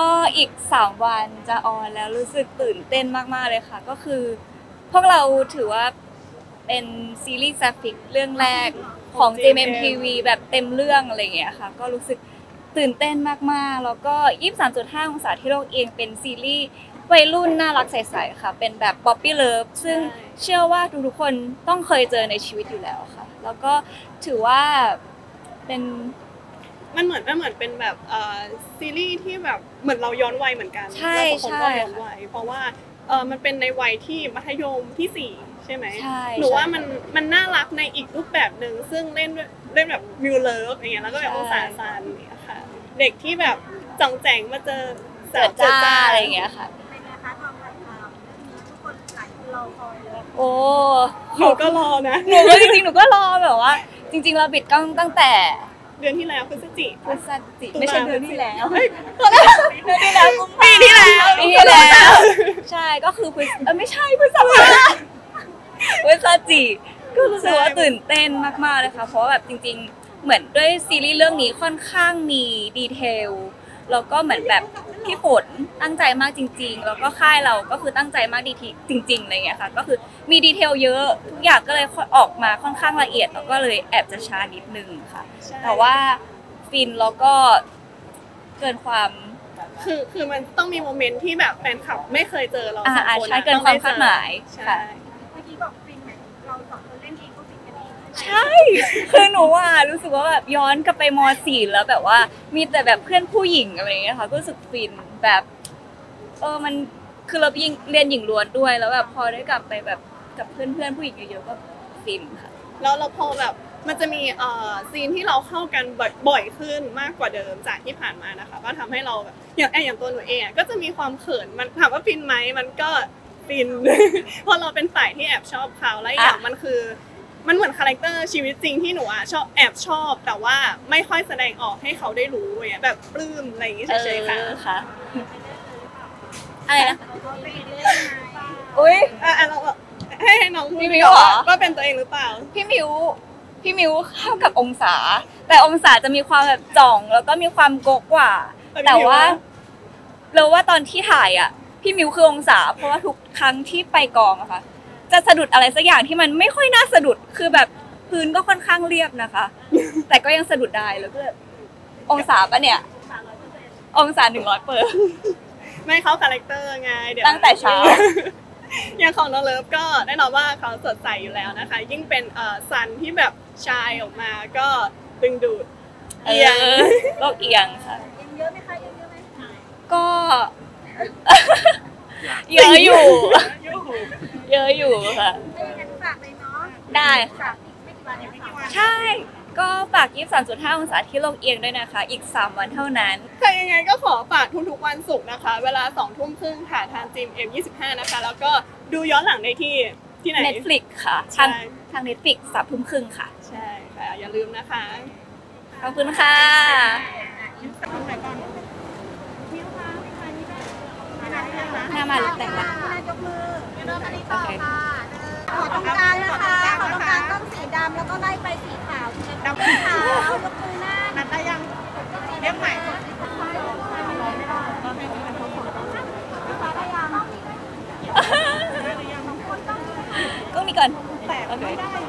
ก็อีก3วันจะออนแล้วรู้สึกตื่นเต้นมากๆเลยค่ะก็คือพวกเราถือว่าเป็นซีรีส์แซฟิกเรื่องแรกของ JMMTV แบบเต็มเรื่องอะไรอย่างเงี้ยค่ะก็รู้สึกตื่นเต้นมากๆแล้วก็ 23.5 องศาที่โลกเองเป็นซีรีส์วัยรุ่นน่ารักใสๆค่ะเป็นแบบ Poppy Love ซึ่งเชื่อว่าทุกๆคนต้องเคยเจอในชีวิตอยู่แล้วค่ะแล้วก็ถือว่าเป็นมันเหมือนเป็นแบบซีรีส์ที่แบบเหมือนเราย้อนวัยเหมือนกันเราสองคนก็ย้อนวัยเพราะว่ามันเป็นในวัยที่มัธยมที่4ใช่ไหมหนูว่ามันน่ารักในอีกรูปแบบหนึ่งซึ่งเล่นแบบมิวเลิฟอย่างเงี้ยแล้วก็แบบองศาซันเนี่ยค่ะเด็กที่แบบจ่องแจงมาเจอเจิดจ้าอะไรอย่างเงี้ยค่ะเป็นไงคะความรักทุกคนหลายคนรอคอยเลยโอ้หนูก็รอนะหนูก็จริงๆหนูก็รอแบบว่าจริงๆเราปิดกล้องตั้งแต่เดือนที่แล้วพฤศจิไม่ใช่เดือนที่แล้วเดือนที่แล้วปีที่แล้วใช่ก็คือไม่ใช่พฤศจิก็รู้สึกว่าตื่นเต้นมากๆเลยค่ะเพราะแบบจริงๆเหมือนด้วยซีรีส์เรื่องนี้ค่อนข้างมีดีเทลแล้วก็เหมือนแบบพี่ฝนตั้งใจมากจริงๆแล้วก็ค่ายเราก็คือตั้งใจมากจริงๆอะไรเงี้ยค่ะก็คือมีดีเทลเยอะทุกอย่างก็เลยออกมาค่อนข้างละเอียดแล้วก็เลยแอบจะช้านิดนึงค่ะแต่ว่าฟินแล้วก็เกินความคือมันต้องมีโมเมนต์ที่แบบแฟนคลับไม่เคยเจอเราสองคนใช่เกินความคาดหมายค่ะเมื่อกี้บอกฟินเนี่ยเราสองคนเล่นเองก็ฟินกันเองใช่คือหนูรู้สึกว่าแบบย้อนกลับไปม.4 แล้วแบบว่ามีแต่แบบเพื่อนผู้หญิงอะไรเงี้ยค่ะก็รู้สึกฟินแบบมันคือเราเรียนหญิงล้วนด้วยแล้วแบบพอได้กลับไปแบบกับเพื่อนผู้หญิงเยอะๆก็ฟินค่ะแล้วเราพอแบบมันจะมีซีนที่เราเข้ากันบ่อยขึ้นมากกว่าเดิมจากที่ผ่านมานะคะก็ทำให้เราแบบอย่างตัวหนูเองก็จะมีความเขินมันถามว่าฟินไหมมันก็ฟินเพราะเราเป็นฝ่ายที่แอบชอบเขาและอย่างมันคือมันเหมือนคาแรคเตอร์ชีวิตจริงที่หนูชอบแอบชอบแต่ว่าไม่ค่อยแสดงออกให้เขาได้รู้แบบปลื้มอะไรอย่างงี้เฉยๆค่ะอะไรนะอุ้ยเราให้น้องพูดว่าเป็นตัวเองหรือเปล่าพี่มิวเข้ากับองศาแต่องศาจะมีความแบบจ่องแล้วก็มีความโกกว่าแต่ว่าเราว่าตอนที่ถ่ายพี่มิวคือองศาเพราะว่าทุกครั้งที่ไปกองอะค่ะจะสะดุดอะไรสักอย่างที่มันไม่ค่อยน่าสะดุดคือแบบพื้นก็ค่อนข้างเรียบนะคะแต่ก็ยังสะดุดได้แล้วก็องศาปะเนี่ยองศา100% ไม่เข้าคาแรคเตอร์ไงเดี๋ยวตั้งแต่เช้าอย่างของน้องเลิฟก็แน่นอนว่าเขาสดใสอยู่แล้วนะคะยิ่งเป็นซันที่แบบชายออกมาก็ดึงดูดเอียงโลกเอียงค่ะเยอะไหมคะเยอะไหมก็เยอะอยู่ค่ะฝากเลยเนาะได้ค่ะใช่ก็ฝาก 23.5 องศาที่โลกเอียงด้วยนะคะอีก3วันเท่านั้นค่ะยังไงก็ขอฝากทุกๆวันศุกร์นะคะเวลา 20:30 นค่ะทางจิม M25 นะคะแล้วก็ดูย้อนหลังได้ที่ไหน Netflix ค่ะทาง Netflix 3:30 นค่ะใช่ค่ะอย่าลืมนะคะขอบคุณค่ะหน้ามาหรือแต่งบ้างยกมือเดินอันนี้ต่อค่ะขอตรงกลางนะคะขอตรงกลางต้องสีดำแล้วก็ไล่ไปสีขาวดำขาวยกมือหน้านัดได้ยังเรียกใหม่ก็มีก่อนแต่ไม่ได้